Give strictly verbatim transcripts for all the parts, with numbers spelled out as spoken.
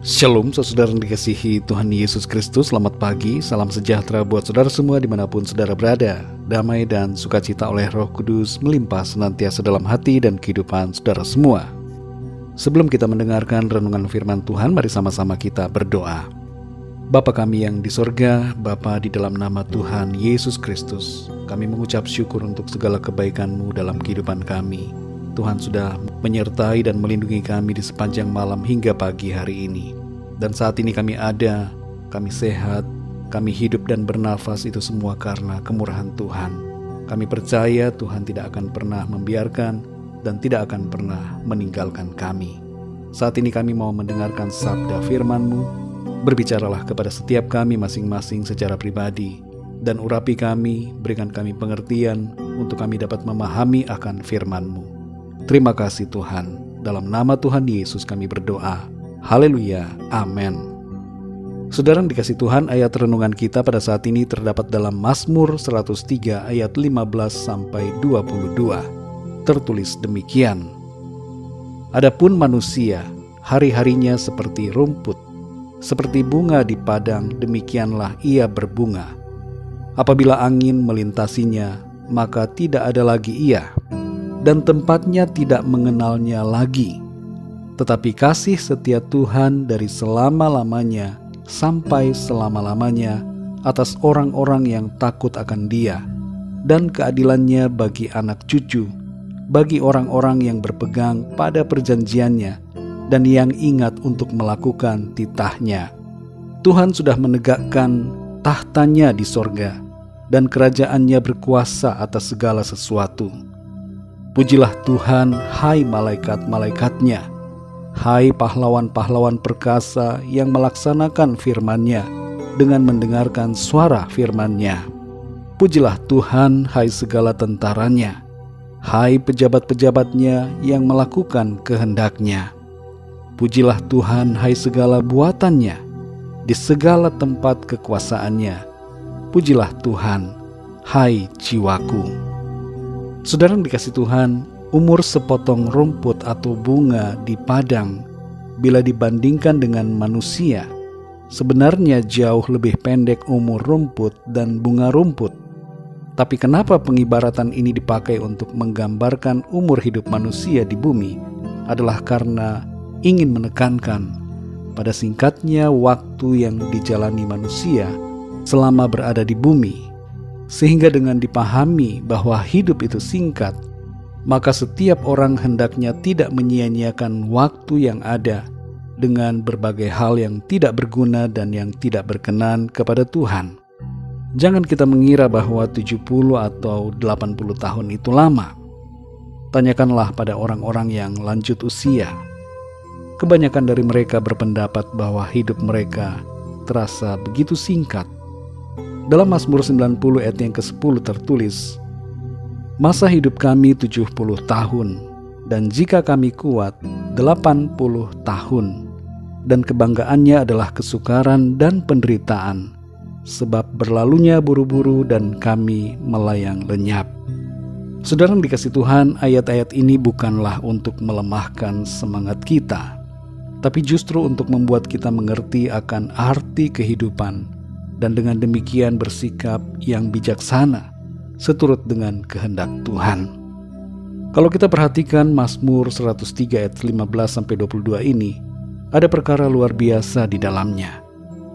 Shalom saudara yang dikasihi Tuhan Yesus Kristus. Selamat pagi, salam sejahtera buat saudara semua dimanapun saudara berada. Damai dan sukacita oleh Roh Kudus melimpah senantiasa dalam hati dan kehidupan saudara semua. Sebelum kita mendengarkan renungan firman Tuhan, mari sama-sama kita berdoa. Bapa kami yang di sorga, Bapa, di dalam nama Tuhan Yesus Kristus, kami mengucap syukur untuk segala kebaikan-Mu dalam kehidupan kami. Tuhan sudah menyertai dan melindungi kami di sepanjang malam hingga pagi hari ini. Dan saat ini kami ada, kami sehat, kami hidup dan bernafas, itu semua karena kemurahan Tuhan. Kami percaya Tuhan tidak akan pernah membiarkan dan tidak akan pernah meninggalkan kami. Saat ini kami mau mendengarkan sabda firman-Mu. Berbicaralah kepada setiap kami masing-masing secara pribadi, dan urapi kami, berikan kami pengertian untuk kami dapat memahami akan firman-Mu. Terima kasih Tuhan, dalam nama Tuhan Yesus kami berdoa. Haleluya, amin. Saudara yang dikasih Tuhan, ayat renungan kita pada saat ini terdapat dalam Mazmur seratus tiga ayat lima belas sampai dua puluh dua. Tertulis demikian: Adapun manusia, hari-harinya seperti rumput, seperti bunga di padang, demikianlah ia berbunga. Apabila angin melintasinya, maka tidak ada lagi ia, dan tempatnya tidak mengenalnya lagi. Tetapi kasih setia Tuhan dari selama-lamanya sampai selama-lamanya atas orang-orang yang takut akan Dia, dan keadilannya bagi anak cucu, bagi orang-orang yang berpegang pada perjanjiannya dan yang ingat untuk melakukan titahnya. Tuhan sudah menegakkan tahtanya di sorga, dan kerajaannya berkuasa atas segala sesuatu. Pujilah Tuhan, hai malaikat-malaikatnya, hai pahlawan-pahlawan perkasa yang melaksanakan firman-Nya dengan mendengarkan suara firman-Nya. Pujilah Tuhan, hai segala tentaranya, hai pejabat-pejabatnya yang melakukan kehendak-Nya. Pujilah Tuhan, hai segala buatannya, di segala tempat kekuasaannya. Pujilah Tuhan, hai jiwaku. Saudara yang dikasih Tuhan, umur sepotong rumput atau bunga di padang bila dibandingkan dengan manusia, sebenarnya jauh lebih pendek umur rumput dan bunga rumput. Tapi kenapa pengibaratan ini dipakai untuk menggambarkan umur hidup manusia di bumi? Adalah karena ingin menekankan pada singkatnya waktu yang dijalani manusia selama berada di bumi. Sehingga dengan dipahami bahwa hidup itu singkat, maka setiap orang hendaknya tidak menyia-nyiakan waktu yang ada dengan berbagai hal yang tidak berguna dan yang tidak berkenan kepada Tuhan. Jangan kita mengira bahwa tujuh puluh atau delapan puluh tahun itu lama. Tanyakanlah pada orang-orang yang lanjut usia. Kebanyakan dari mereka berpendapat bahwa hidup mereka terasa begitu singkat. Dalam Mazmur sembilan puluh ayat yang kesepuluh tertulis, Masa hidup kami tujuh puluh tahun, dan jika kami kuat delapan puluh tahun, dan kebanggaannya adalah kesukaran dan penderitaan, sebab berlalunya buru-buru dan kami melayang lenyap. Saudara yang dikasih Tuhan, ayat-ayat ini bukanlah untuk melemahkan semangat kita, tapi justru untuk membuat kita mengerti akan arti kehidupan, dan dengan demikian bersikap yang bijaksana seturut dengan kehendak Tuhan. Kalau kita perhatikan Mazmur seratus tiga ayat lima belas sampai dua puluh dua ini, ada perkara luar biasa di dalamnya.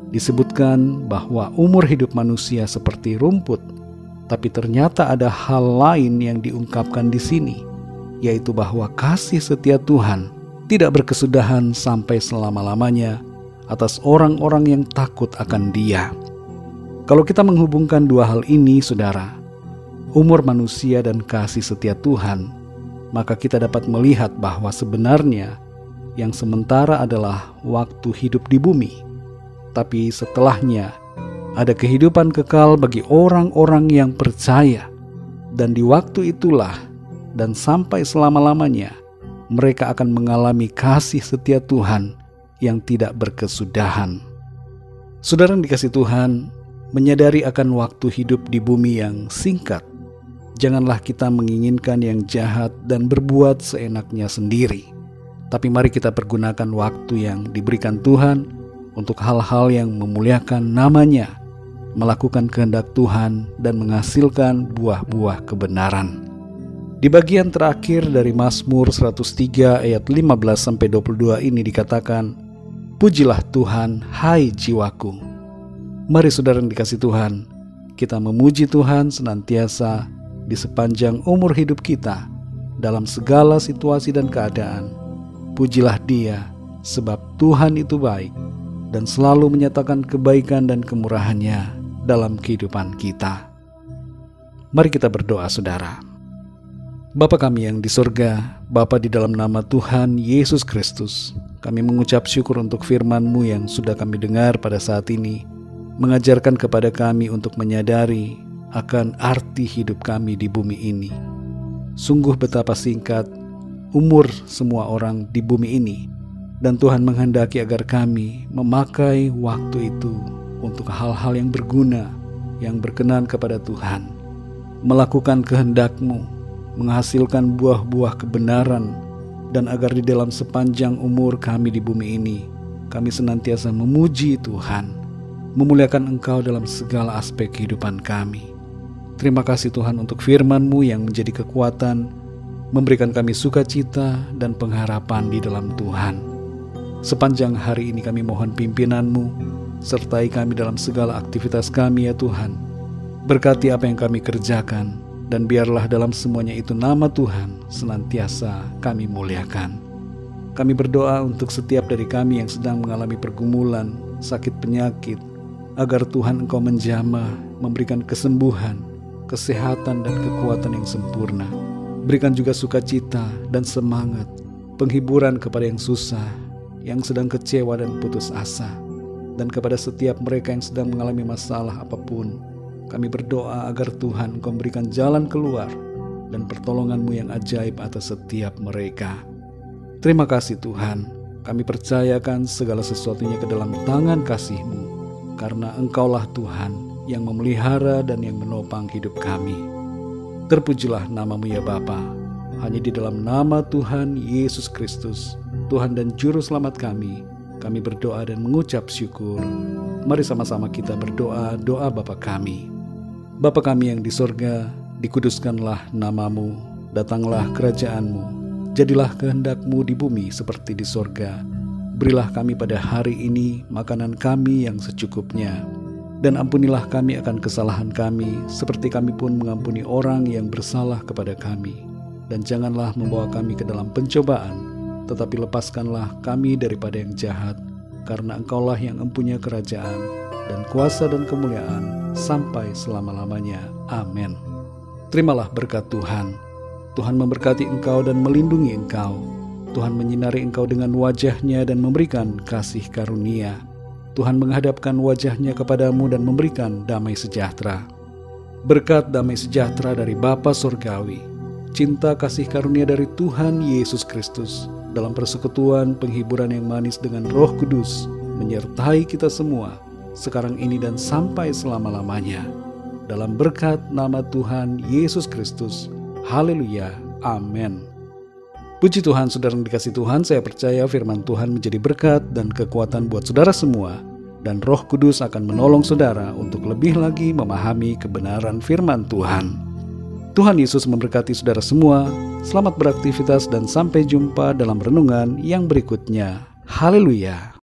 Disebutkan bahwa umur hidup manusia seperti rumput, tapi ternyata ada hal lain yang diungkapkan di sini, yaitu bahwa kasih setia Tuhan tidak berkesudahan sampai selama-lamanya atas orang-orang yang takut akan Dia. Kalau kita menghubungkan dua hal ini, saudara, umur manusia dan kasih setia Tuhan, maka kita dapat melihat bahwa sebenarnya yang sementara adalah waktu hidup di bumi, tapi setelahnya ada kehidupan kekal bagi orang-orang yang percaya, dan di waktu itulah dan sampai selama-lamanya mereka akan mengalami kasih setia Tuhan yang tidak berkesudahan. Saudara yang dikasih Tuhan, menyadari akan waktu hidup di bumi yang singkat, janganlah kita menginginkan yang jahat dan berbuat seenaknya sendiri. Tapi mari kita pergunakan waktu yang diberikan Tuhan untuk hal-hal yang memuliakan nama-Nya, melakukan kehendak Tuhan dan menghasilkan buah-buah kebenaran. Di bagian terakhir dari Mazmur seratus tiga ayat lima belas sampai dua puluh dua ini dikatakan, "Pujilah Tuhan, hai jiwaku." Mari saudara yang dikasih Tuhan, kita memuji Tuhan senantiasa di sepanjang umur hidup kita, dalam segala situasi dan keadaan. Pujilah Dia, sebab Tuhan itu baik dan selalu menyatakan kebaikan dan kemurahan-Nya dalam kehidupan kita. Mari kita berdoa saudara. Bapa kami yang di surga, Bapa di dalam nama Tuhan Yesus Kristus, kami mengucap syukur untuk firman-Mu yang sudah kami dengar pada saat ini, mengajarkan kepada kami untuk menyadari akan arti hidup kami di bumi ini. Sungguh betapa singkat umur semua orang di bumi ini, dan Tuhan menghendaki agar kami memakai waktu itu untuk hal-hal yang berguna, yang berkenan kepada Tuhan, melakukan kehendak-Mu, menghasilkan buah-buah kebenaran, dan agar di dalam sepanjang umur kami di bumi ini, kami senantiasa memuji Tuhan, memuliakan Engkau dalam segala aspek kehidupan kami. Terima kasih Tuhan untuk firman-Mu yang menjadi kekuatan, memberikan kami sukacita dan pengharapan di dalam Tuhan. Sepanjang hari ini kami mohon pimpinan-Mu, sertai kami dalam segala aktivitas kami ya Tuhan. Berkati apa yang kami kerjakan, dan biarlah dalam semuanya itu nama Tuhan senantiasa kami muliakan. Kami berdoa untuk setiap dari kami yang sedang mengalami pergumulan, sakit penyakit, agar Tuhan Engkau menjamah, memberikan kesembuhan, kesehatan dan kekuatan yang sempurna. Berikan juga sukacita dan semangat, penghiburan kepada yang susah, yang sedang kecewa dan putus asa. Dan kepada setiap mereka yang sedang mengalami masalah apapun, kami berdoa agar Tuhan Engkau memberikan jalan keluar dan pertolongan-Mu yang ajaib atas setiap mereka. Terima kasih Tuhan, kami percayakan segala sesuatunya ke dalam tangan kasih-Mu, karena Engkaulah Tuhan yang memelihara dan yang menopang hidup kami. Terpujilah nama-Mu ya Bapa. Hanya di dalam nama Tuhan Yesus Kristus, Tuhan dan Juru Selamat kami, kami berdoa dan mengucap syukur. Mari sama-sama kita berdoa doa Bapa kami. Bapa kami yang di sorga, dikuduskanlah nama-Mu, datanglah kerajaan-Mu, jadilah kehendak-Mu di bumi seperti di sorga. Berilah kami pada hari ini makanan kami yang secukupnya. Dan ampunilah kami akan kesalahan kami, seperti kami pun mengampuni orang yang bersalah kepada kami. Dan janganlah membawa kami ke dalam pencobaan, tetapi lepaskanlah kami daripada yang jahat, karena Engkaulah yang empunya kerajaan, dan kuasa dan kemuliaan, sampai selama-lamanya. Amin. Terimalah berkat Tuhan. Tuhan memberkati engkau dan melindungi engkau. Tuhan menyinari engkau dengan wajah-Nya dan memberikan kasih karunia. Tuhan menghadapkan wajah-Nya kepadamu dan memberikan damai sejahtera. Berkat damai sejahtera dari Bapa Surgawi, cinta kasih karunia dari Tuhan Yesus Kristus, dalam persekutuan penghiburan yang manis dengan Roh Kudus, menyertai kita semua, sekarang ini dan sampai selama-lamanya. Dalam berkat nama Tuhan Yesus Kristus. Haleluya. Amin. Puji Tuhan, saudara yang dikasih Tuhan, saya percaya firman Tuhan menjadi berkat dan kekuatan buat saudara semua, dan Roh Kudus akan menolong saudara untuk lebih lagi memahami kebenaran firman Tuhan. Tuhan Yesus memberkati saudara semua. Selamat beraktivitas dan sampai jumpa dalam renungan yang berikutnya. Haleluya.